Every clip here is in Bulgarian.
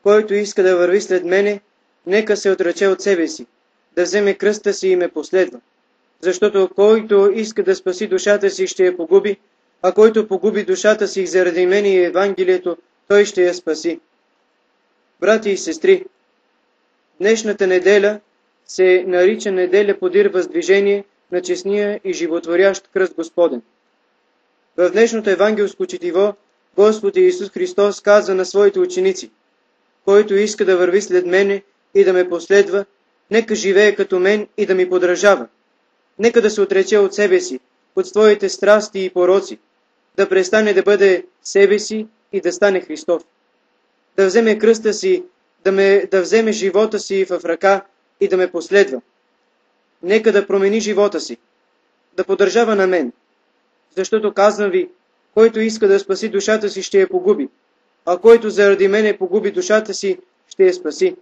който иска да върви след мене, нека се отрече от себе си, да вземе кръста си и ме последва. Защото който иска да спаси душата си, ще я погуби, а който погуби душата си заради мене и Евангелието, той ще я спаси. Брати и сестри, днешната неделя се нарича неделя подир въздвижение на честния и животворящ кръст Господен. В днешното евангелско четиво Господ Иисус Христос казва на своите ученици: който иска да върви след мене и да ме последва, нека живее като мен и да ми подражава. Нека да се отрече от себе си, от своите страсти и пороци, да престане да бъде себе си и да стане Христов. Да вземе кръста си, да вземе живота си в ръка и да ме последва. Нека да промени живота си, да подържава на мен. Защото казвам ви, който иска да спаси душата си, ще я погуби, а който заради мене погуби душата си, ще я спаси.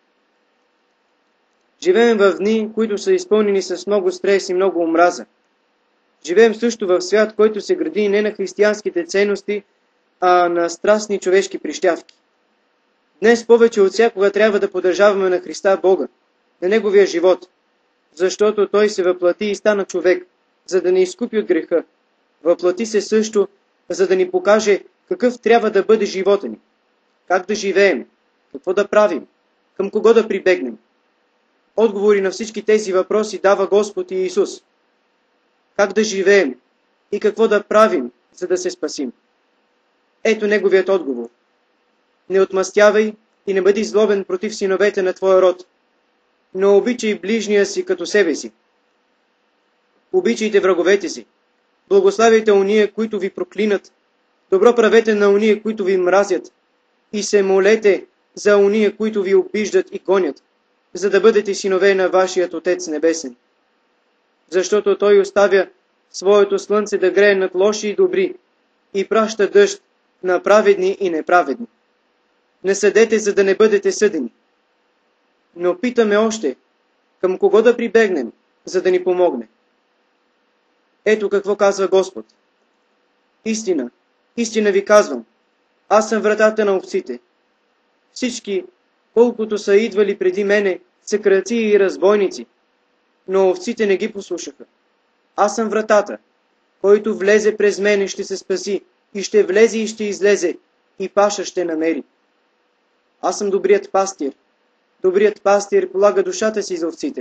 Живеем в дни, които са изпълнени с много стрес и много омраза. Живеем също в свят, който се гради не на християнските ценности, а на страстни човешки прищявки. Днес повече от всякога трябва да поддържаваме на Христа Бога, на Неговия живот, защото Той се въплати и стана човек, за да ни изкупи от греха. Въплати се също, за да ни покаже какъв трябва да бъде живота ни, как да живеем, какво да правим, към кого да прибегнем. Отговори на всички тези въпроси дава Господ Иисус. Как да живеем и какво да правим, за да се спасим? Ето Неговият отговор. Не отмъстявай и не бъди злобен против синовете на твоя род, но обичай ближния си като себе си. Обичайте враговете си, благославяйте ония, които ви проклинат, добро правете на ония, които ви мразят, и се молете за ония, които ви обиждат и гонят, за да бъдете синове на вашият Отец Небесен. Защото Той оставя своето слънце да грее над лоши и добри и праща дъжд на праведни и неправедни. Не съдете, за да не бъдете съдени. Но питаме още, към кого да прибегнем, за да ни помогне? Ето какво казва Господ. Истина, истина ви казвам, аз съм вратата на овците. Всички, колкото са идвали преди мене, са крадци и разбойници, но овците не ги послушаха. Аз съм вратата, който влезе през мене ще се спаси, и ще влезе и ще излезе, и паша ще намери. Аз съм добрият пастир. Добрият пастир полага душата си за овците.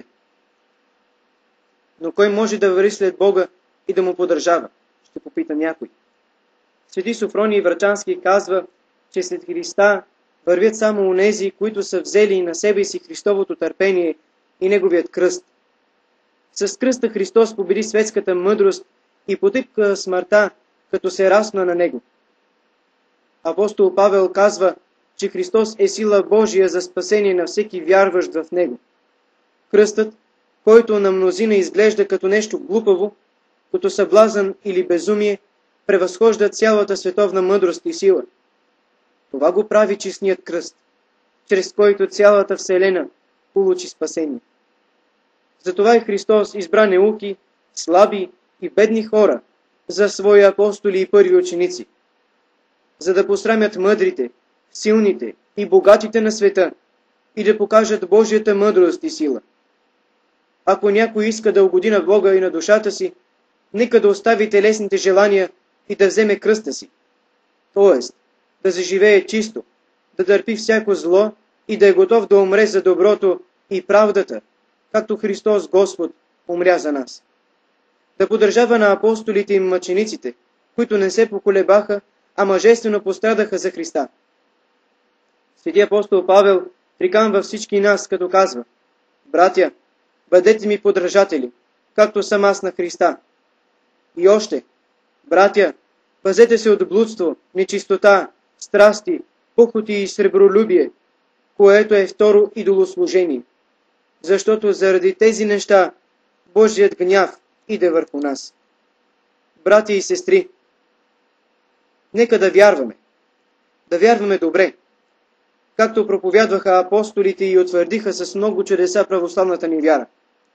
Но кой може да върви след Бога и да му поддържава? Ще попита някой. Свети Софроний Врачански казва, че след Христа вървят само онези, които са взели на себе си Христовото търпение и Неговият кръст. С кръста Христос победи светската мъдрост и потъпка смъртта, като се разпна на Него. Апостол Павел казва, че Христос е сила Божия за спасение на всеки вярващ в Него. Кръстът, който на мнозина изглежда като нещо глупаво, като съблазън или безумие, превъзхожда цялата световна мъдрост и сила. Това го прави честният кръст, чрез който цялата вселена получи спасение. Затова и Христос избра неуки, слаби и бедни хора за свои апостоли и първи ученици, за да посрамят мъдрите, силните и богатите на света и да покажат Божията мъдрост и сила. Ако някой иска да угоди на Бога и на душата си, нека да остави телесните желания и да вземе кръста си. Тоест, да заживее чисто, да търпи всяко зло и да е готов да умре за доброто и правдата, както Христос Господ умря за нас. Да поддържава на апостолите и мъчениците, които не се поколебаха, а мъжествено пострадаха за Христа. Свети апостол Павел приканва всички нас, като казва: братя, бъдете ми подражатели, както съм аз на Христа. И още: братя, пазете се от блудство, нечистота, страсти, похоти и сребролюбие, което е второ идолослужение. Защото заради тези неща Божият гняв иде върху нас. Братя и сестри, нека да вярваме добре, както проповядваха апостолите и утвърдиха с много чудеса православната ни вяра.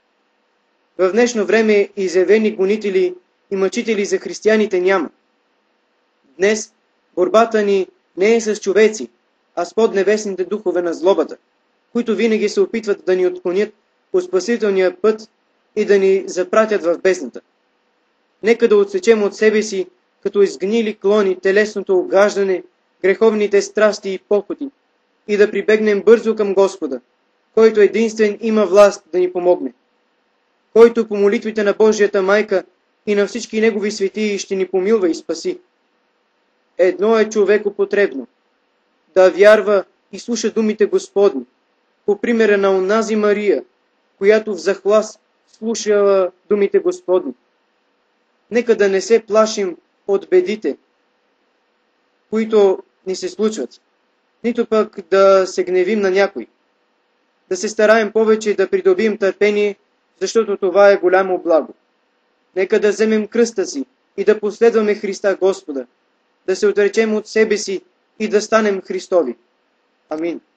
В днешно време изявени гонители и мъчители за християните няма. Днес борбата ни не е с човеци, а с поднебесните духове на злобата, които винаги се опитват да ни отклонят по спасителния път и да ни запратят в бездната. Нека да отсечем от себе си, като изгнили клони, телесното огаждане, греховните страсти и похоти и да прибегнем бързо към Господа, който единствен има власт да ни помогне, който по молитвите на Божията майка и на всички негови светии ще ни помилва и спаси. Едно е човеку потребно – да вярва и слуша думите Господни, по примера на онази Мария, която в захлас слушала думите Господни. Нека да не се плашим от бедите, които ни се случват, нито пък да се гневим на някой. Да се стараем повече да придобием търпение, защото това е голямо благо. Нека да вземем кръста си и да последваме Христа Господа, да се отречем от себе си и да станем Христови. Амин.